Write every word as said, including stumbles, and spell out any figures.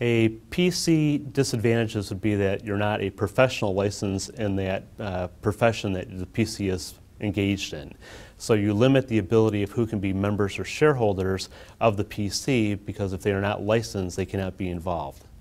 A P C disadvantages would be that you're not a professional license in that uh, profession that the P C is engaged in. So you limit the ability of who can be members or shareholders of the P C, because if they are not licensed, they cannot be involved.